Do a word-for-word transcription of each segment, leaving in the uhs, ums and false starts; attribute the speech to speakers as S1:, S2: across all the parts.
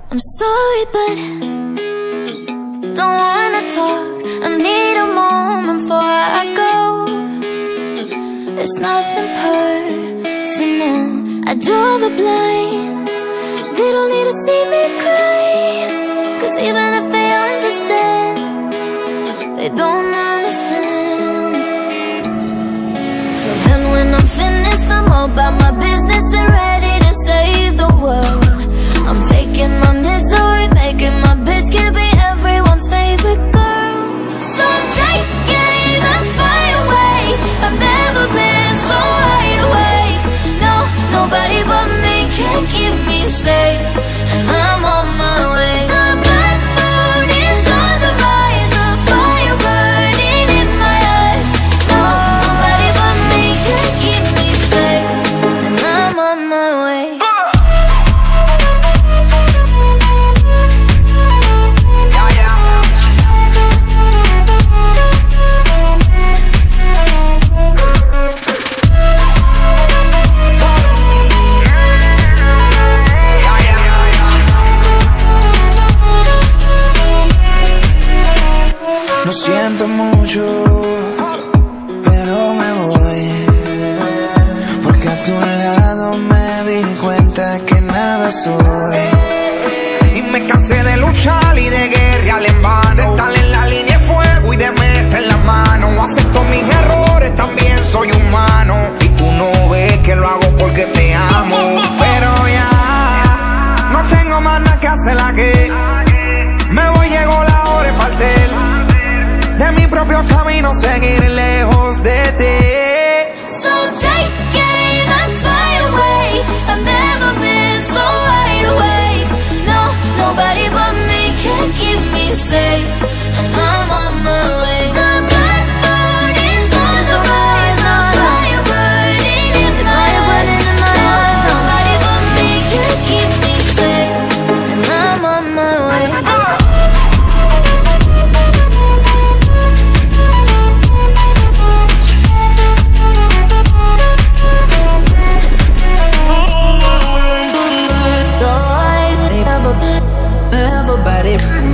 S1: I'm sorry, but don't wanna talk. I need a moment before I go. It's nothing personal. I draw the blinds. They don't need to see me cry, 'cause even if they understand, they don't understand. So then when I'm finished, I'm all about my business and ready to save the world. I'm taking my misery, making my bitch can be everyone's favorite girl. So take aim and fly away. I've never been so wide awake. No, nobody but me can keep me safe, and I'm on my way. The bad mood is on the rise, a fire burning in my eyes. No, nobody but me can keep me safe, and I'm on my way.
S2: Lo siento mucho, pero me voy, porque a tu lado me di cuenta que nada soy. Y me cansé de luchar y de guerrear en vano, de estar en la línea de fuego y de meter la mano. Acepto mis errores, también soy humano, y tú no ves que lo hago porque te amo. Pero ya no tengo más nada que hacer aquí. Me voy, llegó la hora de partir de mi propio camino, seguir lejos de ti.
S1: So take aim and fly away. I've never been so wide awake. No, nobody but me can keep me safe, and I'm on my way. The bad mood is on the rise, a fire burning in my eyes. No, nobody but me can keep me safe, and I'm on my way.
S2: Everybody,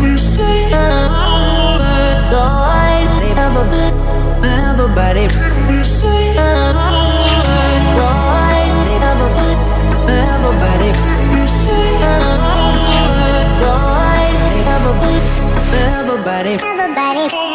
S2: everybody, everybody, everybody.